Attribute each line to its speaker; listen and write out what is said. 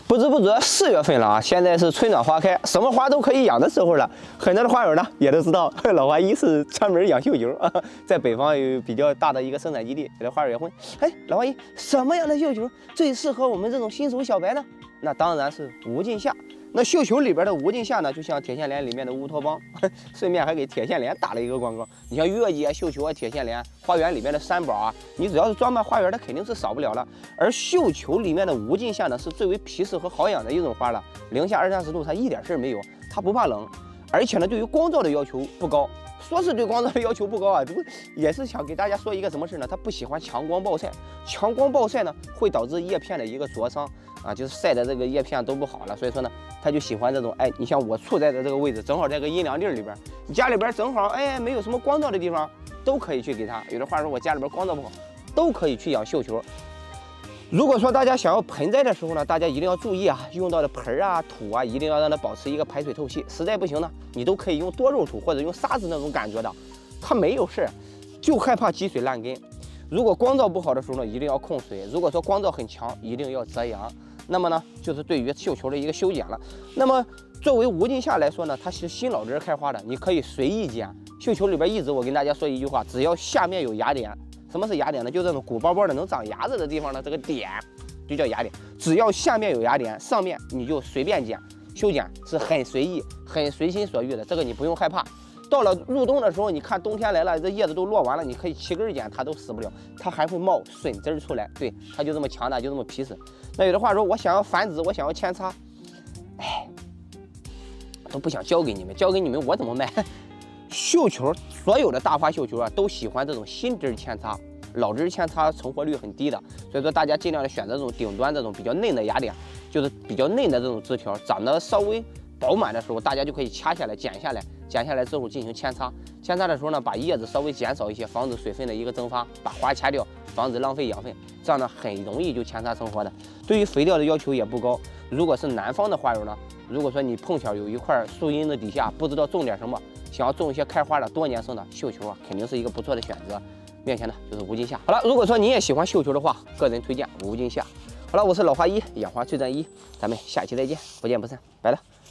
Speaker 1: 不知不觉4月份了啊，现在是春暖花开，什么花都可以养的时候了。很多的花友呢也都知道，老花一是专门养绣球啊，在北方有比较大的一个生产基地。有的花友也问，哎，老花一什么样的绣球最适合我们这种新手小白呢？那当然是无尽夏。那绣球里边的无尽夏呢，就像铁线莲里面的乌托邦，顺便还给铁线莲打了一个广告。你像月季啊、绣球啊、铁线莲，花园里面的三宝啊，你只要是装扮花园，它肯定是少不了了。而绣球里面的无尽夏呢，是最为皮实和好养的一种花了。零下20-30度，它一点事儿没有，它不怕冷，而且呢，对于光照的要求不高。说是对光照的要求不高啊，这不也是想给大家说一个什么事呢？它不喜欢强光暴晒，强光暴晒呢会导致叶片的一个灼伤啊，就是晒的这个叶片都不好了。所以说呢，它就喜欢这种，哎，你像我处在的这个位置，正好在个阴凉地里边，你家里边正好哎没有什么光照的地方，都可以去给它。有的话说我家里边光照不好，都可以去养绣球。如果说大家想要盆栽的时候呢，大家一定要注意啊，用到的盆啊、土啊，一定要让它保持一个排水透气。实在不行呢，你都可以用多肉土或者用沙子那种感觉的，它没有事儿，就害怕积水烂根。如果光照不好的时候呢，一定要控水；如果说光照很强，一定要遮阳。那么呢，就是对于绣球的一个修剪了。那么作为无尽夏来说呢，它是新老枝开花的，你可以随意剪。绣球里边一直我跟大家说一句话，只要下面有芽点。什么是芽点呢？就这种鼓包包的能长芽子的地方呢，这个点就叫芽点。只要下面有芽点，上面你就随便剪，修剪是很随意、很随心所欲的，这个你不用害怕。到了入冬的时候，你看冬天来了，这叶子都落完了，你可以齐根剪，它都死不了，它还会冒笋枝出来。对，它就这么强大，就这么皮实。那有的话说，我想要繁殖，我想要扦插，哎，都不想教给你们，教给你们我怎么卖？绣球，所有的大花绣球啊，都喜欢这种新枝扦插，老枝扦插成活率很低的，所以说大家尽量的选择这种顶端这种比较嫩的芽点，就是比较嫩的这种枝条，长得稍微饱满的时候，大家就可以掐下来、剪下来，剪下来之后进行扦插。扦插的时候呢，把叶子稍微减少一些，防止水分的一个蒸发，把花掐掉，防止浪费养分，这样呢很容易就扦插成活的。对于肥料的要求也不高。如果是南方的花友呢，如果说你碰巧有一块树荫的底下，不知道种点什么，想要种一些开花的多年生的绣球啊，肯定是一个不错的选择。面前呢就是无尽夏。好了，如果说你也喜欢绣球的话，个人推荐无尽夏。好了，我是老花一，养花最专一，咱们下期再见，不见不散，拜了。